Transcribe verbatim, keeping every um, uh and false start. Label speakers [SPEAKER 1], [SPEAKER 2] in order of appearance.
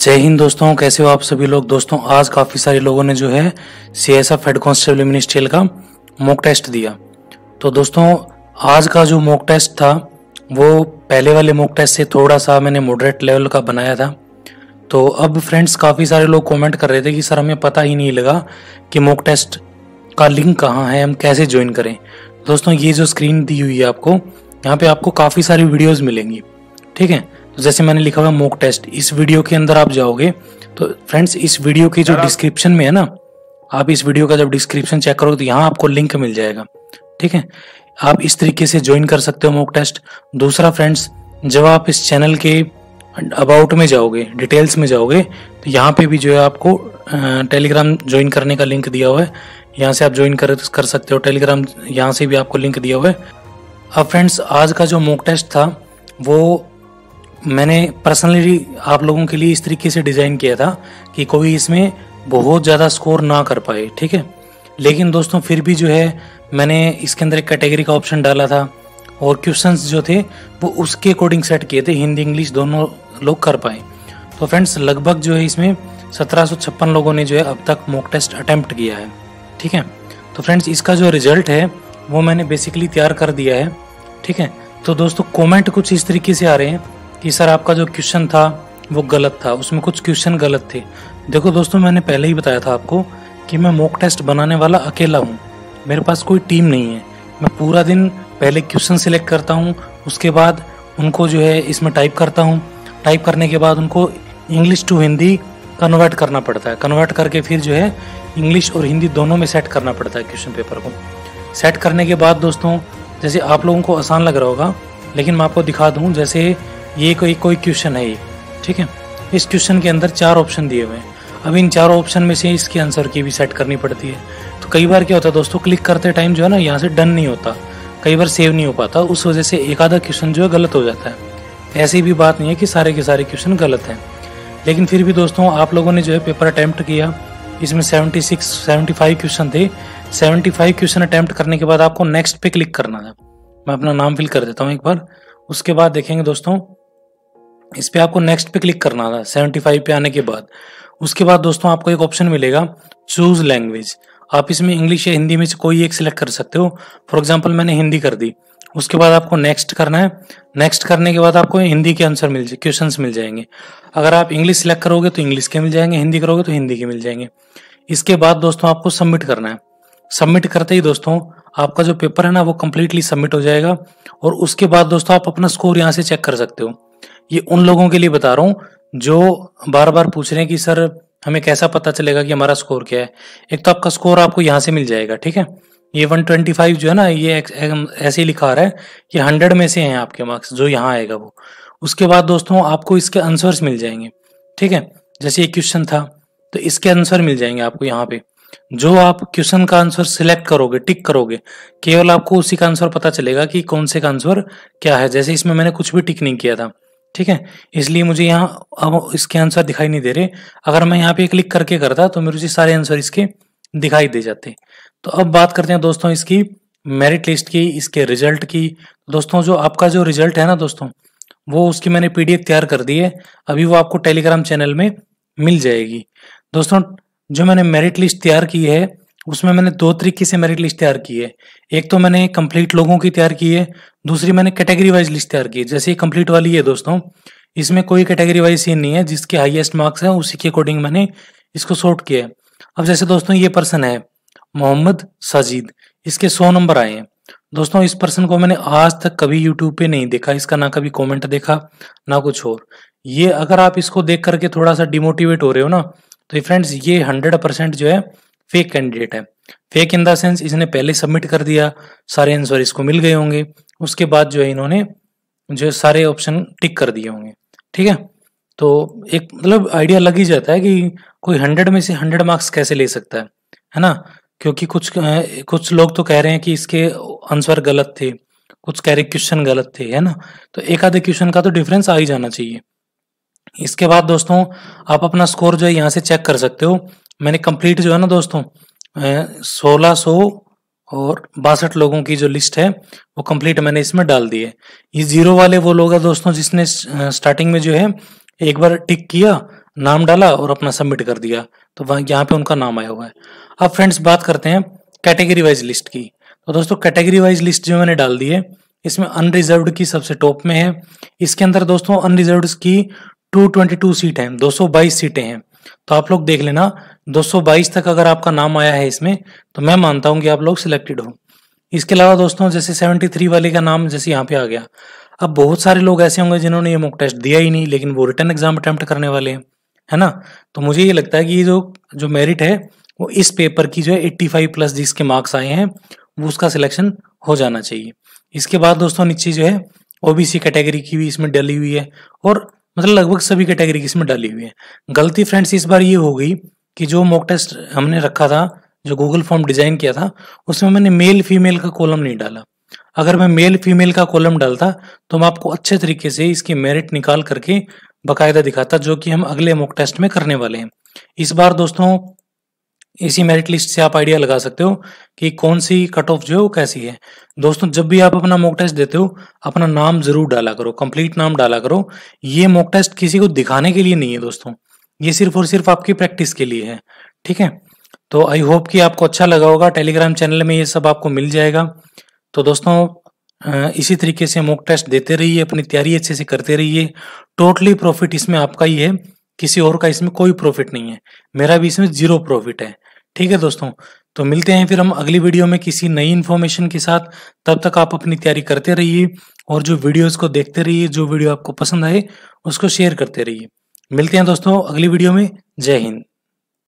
[SPEAKER 1] जय हिंद दोस्तों, कैसे हो आप सभी लोग। दोस्तों आज काफ़ी सारे लोगों ने जो है सीएसएफ हेड कांस्टेबल मिनिस्ट्रियल का मॉक टेस्ट दिया। तो दोस्तों आज का जो मॉक टेस्ट था वो पहले वाले मॉक टेस्ट से थोड़ा सा मैंने मॉडरेट लेवल का बनाया था। तो अब फ्रेंड्स काफ़ी सारे लोग कमेंट कर रहे थे कि सर हमें पता ही नहीं लगा कि मॉक टेस्ट का लिंक कहाँ है, हम कैसे ज्वाइन करें। दोस्तों ये जो स्क्रीन दी हुई है आपको, यहाँ पे आपको काफ़ी सारी वीडियोज़ मिलेंगी, ठीक है। तो जैसे मैंने लिखा हुआ मॉक टेस्ट, इस वीडियो के अंदर आप जाओगे तो फ्रेंड्स इस वीडियो की जो डिस्क्रिप्शन में है ना, आप इस वीडियो का जब डिस्क्रिप्शन चेक करोगे तो यहाँ आपको लिंक मिल जाएगा, ठीक है। आप इस तरीके से ज्वाइन कर सकते हो मॉक टेस्ट। दूसरा फ्रेंड्स, जब आप इस चैनल के अबाउट में जाओगे, डिटेल्स में जाओगे, तो यहाँ पे भी जो है आपको टेलीग्राम ज्वाइन करने का लिंक दिया हुआ है। यहाँ से आप ज्वाइन कर कर सकते हो टेलीग्राम, यहाँ से भी आपको लिंक दिया हुआ है। अब फ्रेंड्स आज का जो मॉक टेस्ट था वो मैंने पर्सनली आप लोगों के लिए इस तरीके से डिज़ाइन किया था कि कोई इसमें बहुत ज़्यादा स्कोर ना कर पाए, ठीक है। लेकिन दोस्तों फिर भी जो है मैंने इसके अंदर एक कैटेगरी का ऑप्शन डाला था और क्वेश्चंस जो थे वो उसके अकॉर्डिंग सेट किए थे, हिंदी इंग्लिश दोनों लोग कर पाए। तो फ्रेंड्स लगभग जो है इसमें सत्रह सौ छप्पन लोगों ने जो है अब तक मॉक टेस्ट अटेम्प्ट किया है, ठीक है। तो फ्रेंड्स इसका जो रिजल्ट है वो मैंने बेसिकली तैयार कर दिया है, ठीक है। तो दोस्तों कॉमेंट कुछ इस तरीके से आ रहे हैं कि सर आपका जो क्वेश्चन था वो गलत था, उसमें कुछ क्वेश्चन गलत थे। देखो दोस्तों मैंने पहले ही बताया था आपको कि मैं मॉक टेस्ट बनाने वाला अकेला हूँ, मेरे पास कोई टीम नहीं है। मैं पूरा दिन पहले क्वेश्चन सिलेक्ट करता हूँ, उसके बाद उनको जो है इसमें टाइप करता हूँ, टाइप करने के बाद उनको इंग्लिश टू हिंदी कन्वर्ट करना पड़ता है, कन्वर्ट करके फिर जो है इंग्लिश और हिंदी दोनों में सेट करना पड़ता है क्वेश्चन पेपर को। सेट करने के बाद दोस्तों जैसे आप लोगों को आसान लग रहा होगा, लेकिन मैं आपको दिखा दूँ। जैसे ये कोई कोई क्वेश्चन है ये, ठीक है। इस क्वेश्चन के अंदर चार ऑप्शन दिए हुए हैं। अब इन चारों ऑप्शन में से इसके आंसर की भी सेट करनी पड़ती है। तो कई बार क्या होता है दोस्तों, क्लिक करते टाइम जो है ना यहाँ से डन नहीं होता, कई बार सेव नहीं हो पाता, उस वजह से एक आधा क्वेश्चन जो है गलत हो जाता है। ऐसी भी बात नहीं है कि सारे के सारे क्वेश्चन गलत हैं, लेकिन फिर भी दोस्तों आप लोगों ने जो है पेपर अटैम्प्ट किया, इसमें seventy six seventy five question थे। सेवेंटी फाइव क्वेश्चन अटैम्प्ट करने के बाद आपको नेक्स्ट पे क्लिक करना है। मैं अपना नाम फिल कर देता हूँ एक बार, उसके बाद देखेंगे दोस्तों इस पे आपको नेक्स्ट पे क्लिक करना था। पचहत्तर पे आने के बाद उसके बाद दोस्तों आपको एक ऑप्शन मिलेगा चूज लैंग्वेज। आप इसमें इंग्लिश या हिंदी में से कोई एक सिलेक्ट कर सकते हो। फॉर एग्जांपल मैंने हिंदी कर दी, उसके बाद आपको नेक्स्ट करना है। नेक्स्ट करने के बाद आपको हिंदी के आंसर मिल जाए, क्वेश्चंस मिल जाएंगे। अगर आप इंग्लिश सिलेक्ट करोगे तो इंग्लिश के मिल जाएंगे, हिंदी करोगे तो हिंदी के मिल जाएंगे। इसके बाद दोस्तों आपको सबमिट करना है। सबमिट करते ही दोस्तों आपका जो पेपर है ना वो कम्प्लीटली सबमिट हो जाएगा। और उसके बाद दोस्तों आप अपना स्कोर यहाँ से चेक कर सकते हो। ये उन लोगों के लिए बता रहा हूँ जो बार बार पूछ रहे हैं कि सर हमें कैसा पता चलेगा कि हमारा स्कोर क्या है। एक तो आपका स्कोर आपको यहाँ से मिल जाएगा, ठीक है। ये एक सौ पच्चीस जो है ना, ये ऐसे ही लिखा आ रहा है कि हंड्रेड में से हैं आपके मार्क्स, जो यहाँ आएगा वो। उसके बाद दोस्तों आपको इसके आंसर्स मिल जाएंगे, ठीक है। जैसे ये क्वेश्चन था तो इसके आंसर मिल जाएंगे आपको यहाँ पे। जो आप क्वेश्चन का आंसर सिलेक्ट करोगे, टिक करोगे, केवल आपको उसी का आंसर पता चलेगा कि कौन से का आंसर क्या है। जैसे इसमें मैंने कुछ भी टिक नहीं किया था, ठीक है, इसलिए मुझे यहाँ अब इसके आंसर दिखाई नहीं दे रहे। अगर मैं यहाँ पे क्लिक करके करता तो मुझे सारे आंसर इसके दिखाई दे जाते। तो अब बात करते हैं दोस्तों इसकी मेरिट लिस्ट की, इसके रिजल्ट की। दोस्तों जो आपका जो रिजल्ट है ना दोस्तों, वो उसकी मैंने पीडीएफ तैयार कर दी है, अभी वो आपको टेलीग्राम चैनल में मिल जाएगी। दोस्तों जो मैंने मेरिट लिस्ट तैयार की है उसमें मैंने दो तरीके से मेरिट लिस्ट तैयार की है। एक तो मैंने कंप्लीट लोगों की तैयार की है, दूसरी मैंने कैटेगरी वाइज लिस्ट तैयार की है। जैसे ये कंप्लीट वाली है दोस्तों, इसमें कोई कैटेगरी वाइज सीन नहीं है, जिसके हाईएस्ट मार्क्स है उसी के अकॉर्डिंग मैंने इसको सॉर्ट किया है। अब जैसे दोस्तों ये पर्सन है मोहम्मद साजिद, इसके सौ नंबर आए हैं। दोस्तों इस पर्सन को मैंने आज तक कभी यूट्यूब पे नहीं देखा, इसका ना कभी कॉमेंट देखा ना कुछ और। ये अगर आप इसको देख करके थोड़ा सा डिमोटिवेट हो रहे हो ना, तो फ्रेंड्स ये हंड्रेड परसेंट जो है फेक कैंडिडेट है। फेक इन द सेंस इसने पहले सबमिट कर दिया, सारे आंसर इसको मिल गए होंगे, उसके बाद जो है इन्होंने जो सारे ऑप्शन टिक कर दिए होंगे, ठीक है। तो एक मतलब आइडिया लग ही जाता है कि कोई हंड्रेड में से हंड्रेड मार्क्स कैसे ले सकता है, है ना। क्योंकि कुछ कुछ लोग तो कह रहे हैं कि इसके आंसर गलत थे, कुछ कह रहे क्वेश्चन गलत थे, है ना। तो एक आधे क्वेश्चन का तो डिफरेंस आ ही जाना चाहिए। इसके बाद दोस्तों आप अपना स्कोर जो है यहाँ से चेक कर सकते हो। मैंने कंप्लीट जो है ना दोस्तों सोलह सौ और बासठ लोगों की जो लिस्ट है वो कंप्लीट मैंने इसमें डाल दी है। ये जीरो वाले वो लोग हैं दोस्तों जिसने स्टार्टिंग में जो है एक बार टिक किया, नाम डाला और अपना सबमिट कर दिया, तो वहाँ यहाँ पे उनका नाम आया हुआ है। अब फ्रेंड्स बात करते हैं कैटेगरी वाइज लिस्ट की। तो दोस्तों कैटेगरी वाइज लिस्ट जो मैंने डाल दी है, इसमें अनरिजर्व्ड की सबसे टॉप में है। इसके अंदर दोस्तों अनरिजर्व्ड की दो सौ बाईस सीट है, दो सौ बाईस सीटें हैं। तो आप लोग देख लेना, दो सौ बाईस तक अगर आपका नाम आया है इसमें, तो मैं मानता हूं कि आप लोग सिलेक्टेड हो। इसके अलावा दोस्तों जैसे तिहत्तर वाले का नाम जैसे यहाँ पे आ गया। अब बहुत सारे लोग ऐसे होंगे जिन्होंने ये मॉक टेस्ट दिया ही नहीं, लेकिन वो रिटर्न एग्जाम अटेम्प्ट करने वाले हैं, है ना। तो मुझे ये लगता है कि ये जो जो मेरिट है वो इस पेपर की जो है पचासी प्लस जिसके मार्क्स आए हैं वो उसका सिलेक्शन हो जाना चाहिए। इसके बाद दोस्तों नीचे जो है ओबीसी कैटेगरी की भी इसमें डली हुई है, और मतलब लगभग सभी कैटेगरी की इसमें डाली हुई है। गलती फ्रेंड्स इस बार ये हो गई कि जो मॉक टेस्ट हमने रखा था, जो गूगल फॉर्म डिजाइन किया था, उसमें मैंने मेल फीमेल का कॉलम नहीं डाला। अगर मैं मेल फीमेल का कॉलम डालता तो मैं आपको अच्छे तरीके से इसकी मेरिट निकाल करके बकायदा दिखाता, जो कि हम अगले मॉक टेस्ट में करने वाले हैं। इस बार दोस्तों इसी मेरिट लिस्ट से आप आइडिया लगा सकते हो कि कौन सी कट ऑफ जो है वो कैसी है। दोस्तों जब भी आप अपना मॉक टेस्ट देते हो, अपना नाम जरूर डाला करो, कंप्लीट नाम डाला करो। ये मॉक टेस्ट किसी को दिखाने के लिए नहीं है दोस्तों, ये सिर्फ और सिर्फ आपकी प्रैक्टिस के लिए है, ठीक है। तो आई होप कि आपको अच्छा लगा होगा। टेलीग्राम चैनल में ये सब आपको मिल जाएगा। तो दोस्तों इसी तरीके से मॉक टेस्ट देते रहिए, अपनी तैयारी अच्छे से करते रहिए। टोटली प्रॉफिट इसमें आपका ही है, किसी और का इसमें कोई प्रॉफिट नहीं है। मेरा भी इसमें जीरो प्रॉफिट है, ठीक है दोस्तों। तो मिलते हैं फिर हम अगली वीडियो में किसी नई इन्फॉर्मेशन के साथ। तब तक आप अपनी तैयारी करते रहिए और जो वीडियोस को देखते रहिए, जो वीडियो आपको पसंद आए उसको शेयर करते रहिए। मिलते हैं दोस्तों अगली वीडियो में। जय हिंद।